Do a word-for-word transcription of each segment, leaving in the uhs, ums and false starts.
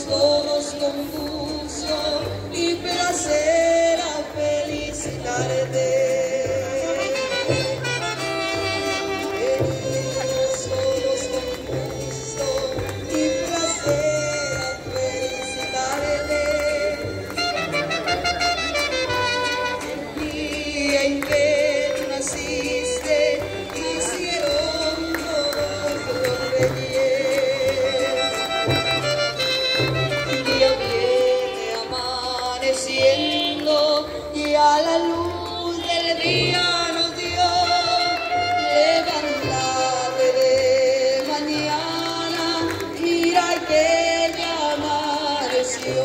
todos con gusto y placer a felicitarte. Venidos todos con gusto y placer a felicitarte. El día en que tú naciste hicieron todos los reyes. El día viene amaneciendo y a la luz del día nos dio levantarte de mañana, mira que ya amaneció.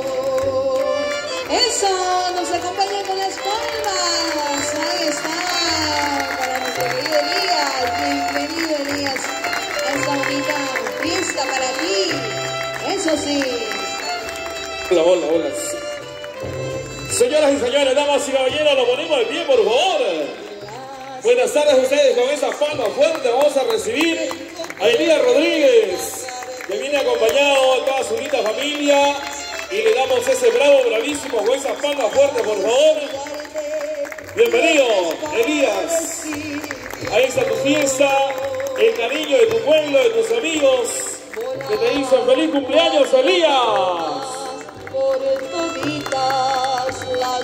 Eso, nos acompaña con las palmas. Ahí está, para nuestro querido Elías. Bienvenido, Elías, a esta bonita fiesta para ti. Eso sí. Hola, hola, hola. Señoras y señores, damas y caballeros, lo ponemos de pie, por favor. Buenas tardes a ustedes. Con esa palma fuerte vamos a recibir a Elías Rodríguez, que viene acompañado de toda su linda familia. Y le damos ese bravo, bravísimo, con esa palma fuerte, por favor. Bienvenido, Elías. Ahí está tu fiesta, el cariño de tu pueblo, de tus amigos, que te dicen feliz cumpleaños, Elías. Por toditas las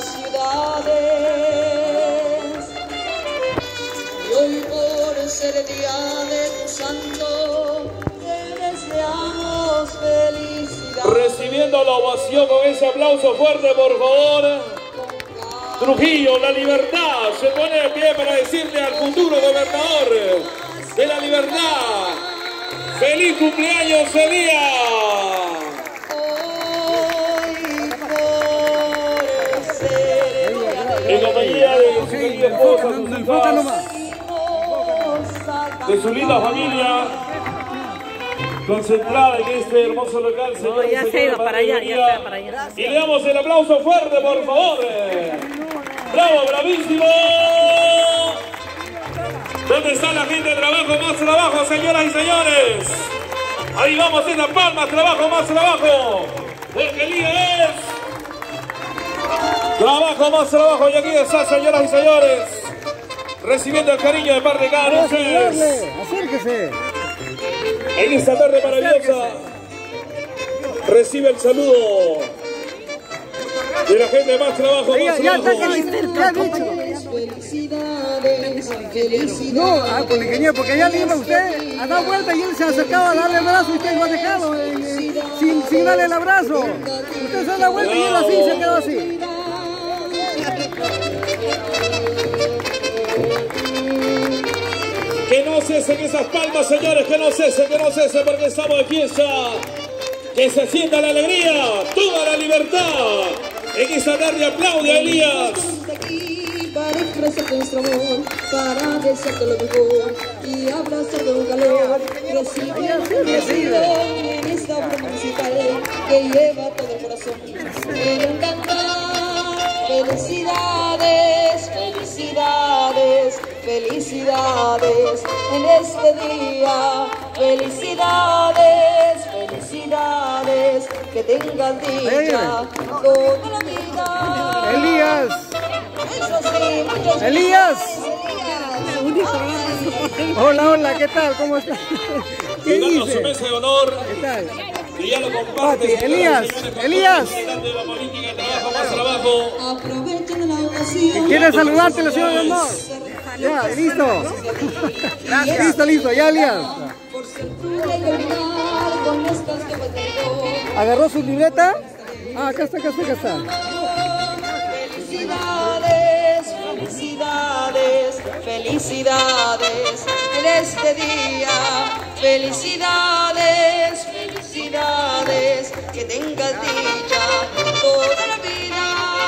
ciudades, y hoy por ser día de tu santo, te deseamos felicidad. Recibiendo la ovación con ese aplauso fuerte, por favor. Trujillo, la libertad, se pone de pie para decirle al futuro gobernador de la libertad: ¡feliz cumpleaños, Elías! En compañía de su querida esposa, sus hijas, de su linda familia, concentrada en este hermoso local, señores. Ya se iba para allá, ya está para allá. Y le damos el aplauso fuerte, por favor. ¡Bravo, bravísimo! ¿Dónde está la gente de trabajo? Más trabajo, señoras y señores. Ahí vamos en las palmas, trabajo, más trabajo. Porque el día es trabajo, más trabajo. Y aquí está, señoras y señores, recibiendo el cariño de parte de cada uno de ustedes. Acérquese. En esta tarde maravillosa, recibe el saludo de la gente de más trabajo, más Ya, trabajo. ya, ya, dicho. Felicidades, felicidades. No, ah, con el ingeniero, porque ya le iba usted a dar vuelta y él se acercaba a darle el brazo y usted lo ha dejado eh, eh, sin, sin darle el abrazo. Usted se da vuelta y él así se quedó así. Que no cesen esas palmas, señores, que no cesen, que no cesen, porque estamos de fiesta. Que se sienta la alegría, toda la libertad. En esta tarde aplaude a Elías. Para expresarte nuestro amor, para desearte lo mejor y abrazarte con calor. Recibe la bendición en esta obra musical que lleva todo el corazón. Quiero cantar felicidades, felicidades, felicidades en este día. Felicidades, felicidades, que tengas dicha toda la vida. Elías. Eso sí, muchos Elías. Elías. Hola, hola, ¿qué tal? ¿Cómo está? ¿Qué Llegando a su dice? mesa de honor, ¿Qué tal? que ya lo comparte. Pati, Elías, Elías. De la política, trabajo, más trabajo. Aprovechen la ocasión. ¿Quiere saludarte, la señora de honor? Ya, listo. Listo, listo, ya, Elías. Por ser cruel y olvidar con estas que me tengo. ¿Agarró su libreta? Ah, acá está, acá está, acá está. Felicidades, felicidades, felicidades en este día. Felicidades, felicidades, que tengas dicha toda la vida.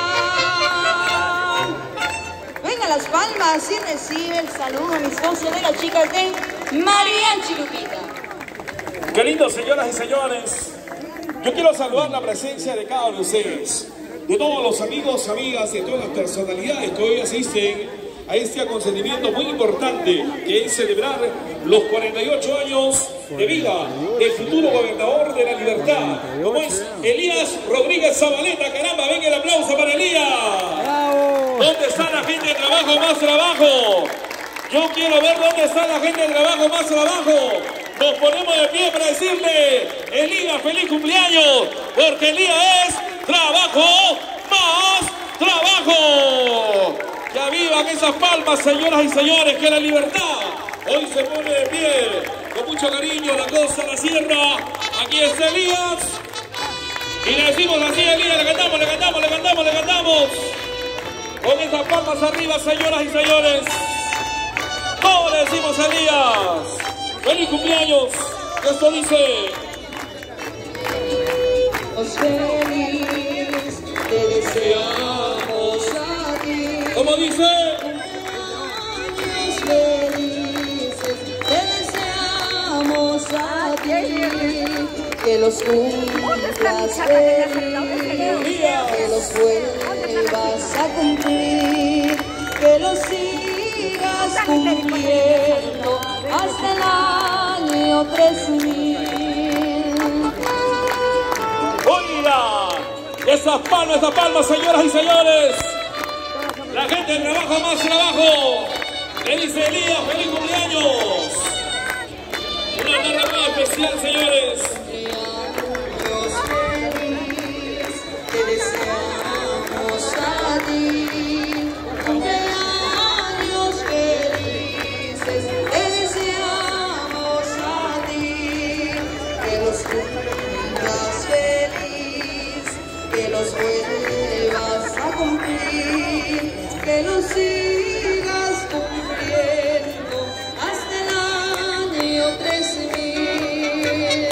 Venga las palmas y recibe el saludo amistoso de las chicas de Mariachi Lupita. Qué lindo, señoras y señores. Yo quiero saludar la presencia de cada uno de ustedes, de todos los amigos, amigas, de todas las personalidades que hoy asisten a este acontecimiento muy importante que es celebrar los cuarenta y ocho años de vida del futuro gobernador de la Libertad, como es Elías Rodríguez Zabaleta. Caramba, venga el aplauso para Elías. ¿Dónde está la gente de trabajo, más trabajo? Yo quiero ver dónde está la gente de trabajo, más trabajo. Nos ponemos de pie para decirle, Elías, feliz cumpleaños, porque Elías es trabajo, más trabajo. Que vivan esas palmas, señoras y señores, que la libertad hoy se pone de pie, con mucho cariño, la costa, la sierra. Aquí está Elías, y le decimos así, Elías, le cantamos, le cantamos, le cantamos, le cantamos. Con esas palmas arriba, señoras y señores. ¿Cómo le decimos a Elías? ¡Feliz cumpleaños! Esto dice... Feliz, te deseamos a ti. ¿Cómo dice? Cumpleaños felices, te deseamos a ti. Que los cumplas feliz, que los vuelvas a cumplir, que los sigas cumpliendo hasta el año tres mil. ¡Oiga! Esas palmas, esas palmas, señoras y señores. La gente del trabajo, más trabajo. Le dice Elías, feliz cumpleaños. Una tarde muy especial, señores. Te deseamos a ti, cumpleaños felices, te deseamos a ti, que los cumplas feliz, que los vuelvas a cumplir, que los sigas cumpliendo hasta el año tres mil.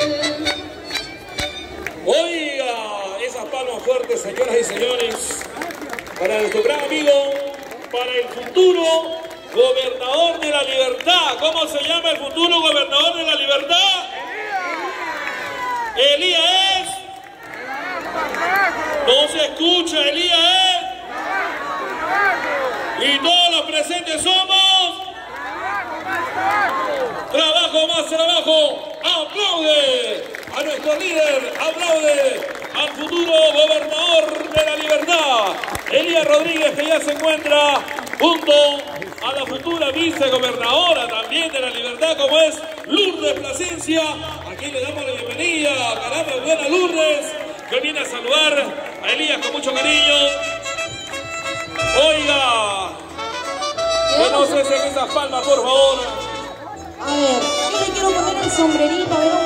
Oiga, esas palmas fuertes, señoras y señores, para nuestro gran amigo, para el futuro gobernador de la Libertad. ¿Cómo se llama el futuro gobernador de la Libertad? Elías es. No se escucha, Elías es. Y todos los presentes somos. Trabajo, más trabajo. Aplaude a nuestro líder, aplaude al futuro gobernador de la Libertad, Elías Rodríguez, que ya se encuentra junto a la futura vicegobernadora también de la Libertad, como es Lourdes Plasencia. Aquí le damos la bienvenida, caramba, buena Lourdes, que viene a saludar a Elías con mucho cariño. Oiga, que no se den esas palmas, por favor. A ver, yo le quiero poner el sombrerito, a ver.